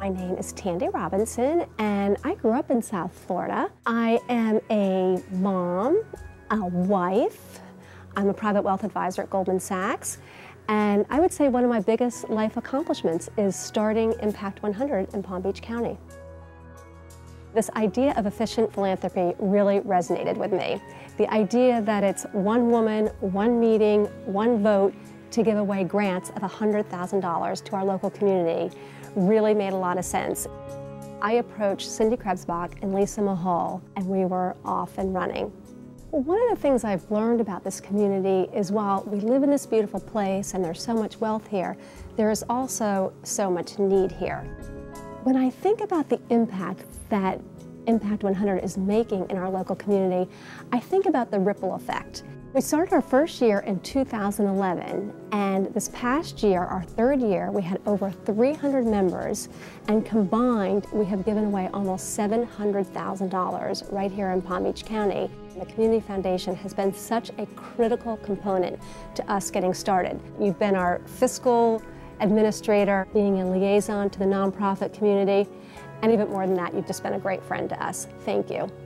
My name is Tandy Robinson, and I grew up in South Florida. I am a mom, a wife. I'm a private wealth advisor at Goldman Sachs, and I would say one of my biggest life accomplishments is starting Impact 100 in Palm Beach County. This idea of efficient philanthropy really resonated with me. The idea that it's one woman, one meeting, one vote to give away grants of $100,000 to our local community really made a lot of sense. I approached Cindy Krebsbach and Lisa Mahal, and we were off and running. One of the things I've learned about this community is while we live in this beautiful place and there's so much wealth here, there is also so much need here. When I think about the impact that Impact 100 is making in our local community, I think about the ripple effect. We started our first year in 2011, and this past year, our third year, we had over 300 members, and combined, we have given away almost $700,000 right here in Palm Beach County. The Community Foundation has been such a critical component to us getting started. You've been our fiscal administrator, being a liaison to the nonprofit community, and even more than that, you've just been a great friend to us. Thank you.